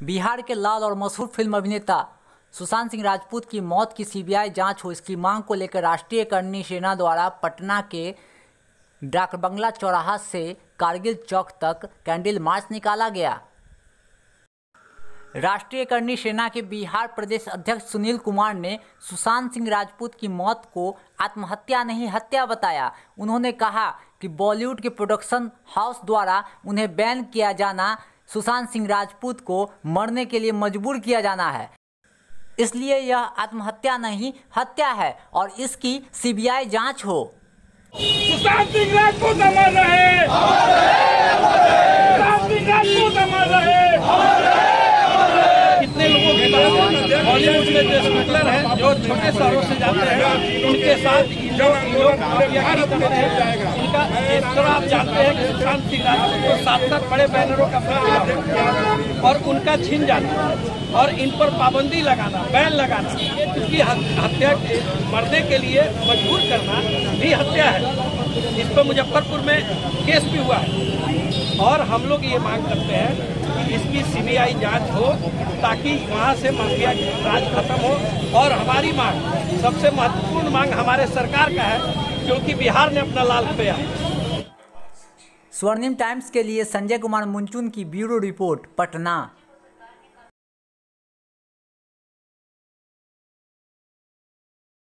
बिहार के लाल और मशहूर फिल्म अभिनेता सुशांत सिंह राजपूत की मौत की सीबीआई जांच हो, इसकी मांग को लेकर राष्ट्रीय करणी सेना द्वारा पटना के डाक बंगला चौराहा से कारगिल चौक तक कैंडल मार्च निकाला गया। राष्ट्रीय करणी सेना के बिहार प्रदेश अध्यक्ष सुनील कुमार ने सुशांत सिंह राजपूत की मौत को आत्महत्या नहीं हत्या बताया। उन्होंने कहा कि बॉलीवुड के प्रोडक्शन हाउस द्वारा उन्हें बैन किया जाना, सुशांत सिंह राजपूत को मरने के लिए मजबूर किया जाना है, इसलिए यह आत्महत्या नहीं हत्या है और इसकी सीबीआई जांच हो। सुशांत सिंह राजपूत अमर रहे, सुशांत सिंह राजपूत अमर रहे। कितने लोगों की बॉलीवुड में जो स्मगलर है, जो छोटे शहरों से जाते हैं, उनके साथ लोग करते हैं। उनका इस तरह आप जानते हैं कि सुशांत सिंह राजपूत को 7 बड़े बैनरों का फिल्म और उनका छीन जाना और इन पर पाबंदी लगाना, बैन लगाना, क्योंकि हत्या मरने के लिए मजबूर करना भी हत्या है। इस पर मुजफ्फरपुर में केस भी हुआ है और हम लोग ये मांग करते हैं कि इसकी सीबीआई जांच हो ताकि वहाँ से माफिया राज खत्म हो। और हमारी मांग, सबसे महत्वपूर्ण मांग हमारे सरकार का है, क्योंकि बिहार ने अपना लाल खोया। स्वर्णिम टाइम्स के लिए संजय कुमार मुंचुन की ब्यूरो रिपोर्ट, पटना।